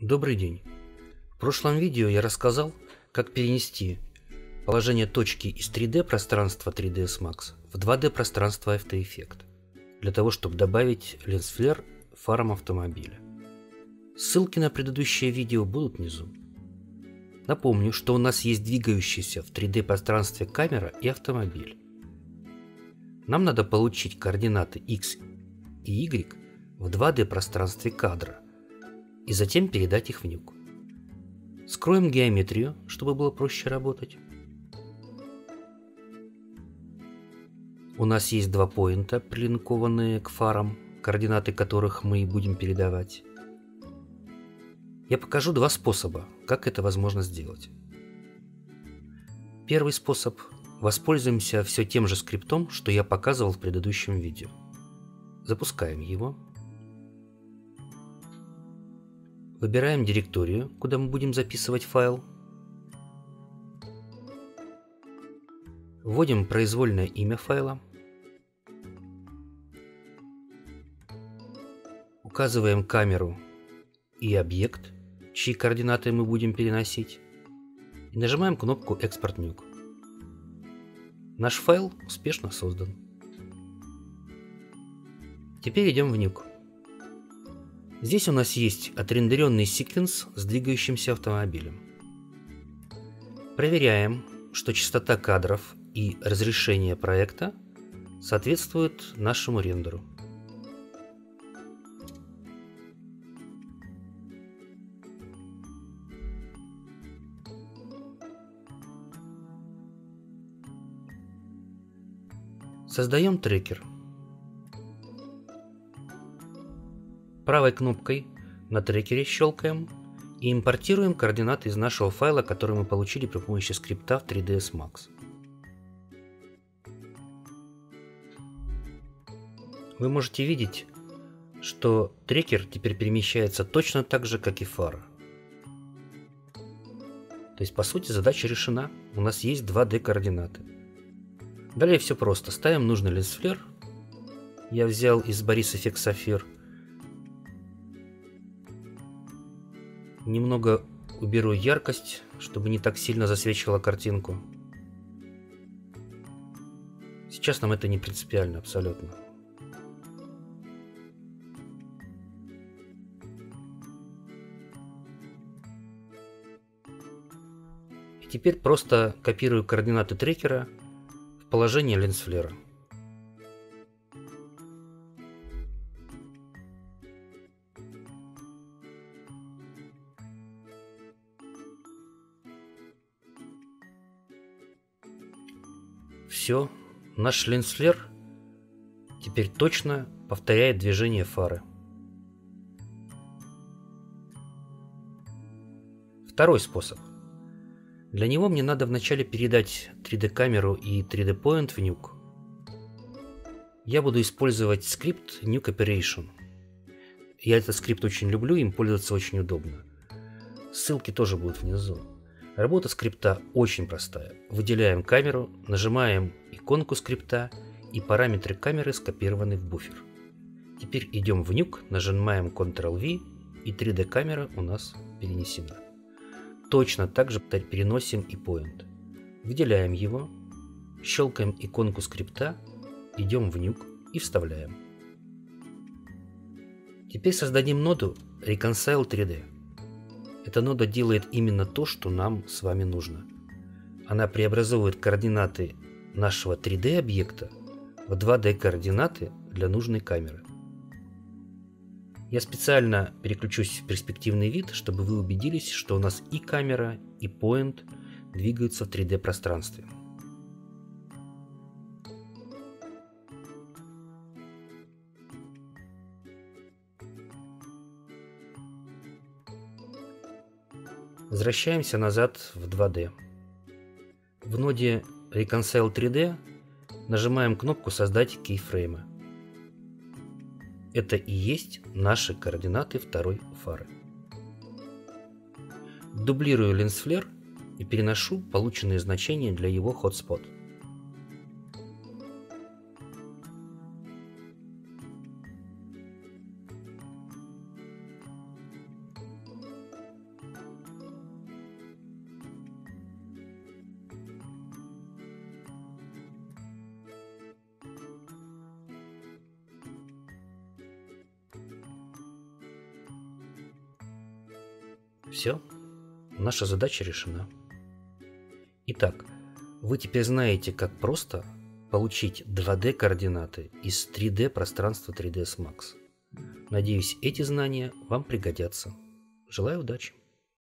Добрый день. В прошлом видео я рассказал, как перенести положение точки из 3D пространства 3ds Max в 2D пространство After Effects, для того, чтобы добавить линз-флэр фарам автомобиля. Ссылки на предыдущее видео будут внизу. Напомню, что у нас есть двигающаяся в 3D пространстве камера и автомобиль. Нам надо получить координаты X и Y в 2D пространстве кадра и затем передать их в нюк. Скроем геометрию, чтобы было проще работать. У нас есть два поинта, прилинкованные к фарам, координаты которых мы и будем передавать. Я покажу два способа, как это возможно сделать. Первый способ. Воспользуемся все тем же скриптом, что я показывал в предыдущем видео. Запускаем его. Выбираем директорию, куда мы будем записывать файл. Вводим произвольное имя файла. Указываем камеру и объект, чьи координаты мы будем переносить. И нажимаем кнопку «Экспорт нюк». Наш файл успешно создан. Теперь идем в нюк. Здесь у нас есть отрендеренный секвенс с двигающимся автомобилем. Проверяем, что частота кадров и разрешение проекта соответствуют нашему рендеру. Создаем трекер. Правой кнопкой на трекере щелкаем и импортируем координаты из нашего файла, который мы получили при помощи скрипта в 3ds Max. Вы можете видеть, что трекер теперь перемещается точно так же, как и фара. То есть, по сути, задача решена. У нас есть 2D координаты. Далее все просто. Ставим нужный линз-флэр. Я взял из Boris FX Saphir. Немного уберу яркость, чтобы не так сильно засвечивала картинку. Сейчас нам это не принципиально абсолютно. И теперь просто копирую координаты трекера в положение линз-флэра. Все, наш линз-флэр теперь точно повторяет движение фары. Второй способ. Для него мне надо вначале передать 3D-камеру и 3D-point в нюк. Я буду использовать скрипт Nuke Operation. Я этот скрипт очень люблю, им пользоваться очень удобно. Ссылки тоже будут внизу. Работа скрипта очень простая. Выделяем камеру, нажимаем иконку скрипта, и параметры камеры скопированы в буфер. Теперь идем в нюк, нажимаем Ctrl-V, и 3D-камера у нас перенесена. Точно так же переносим и point. Выделяем его, щелкаем иконку скрипта, идем в нюк и вставляем. Теперь создадим ноду Reconcile 3D. Эта нода делает именно то, что нам с вами нужно. Она преобразовывает координаты нашего 3D объекта в 2D координаты для нужной камеры. Я специально переключусь в перспективный вид, чтобы вы убедились, что у нас и камера, и point двигаются в 3D пространстве. Возвращаемся назад в 2D. В ноде Reconcile 3D нажимаем кнопку «Создать кейфреймы». Это и есть наши координаты второй фары. Дублирую линз-флэр и переношу полученные значения для его hotspot. Все, наша задача решена. Итак, вы теперь знаете, как просто получить 2D координаты из 3D пространства 3ds Max. Надеюсь, эти знания вам пригодятся. Желаю удачи!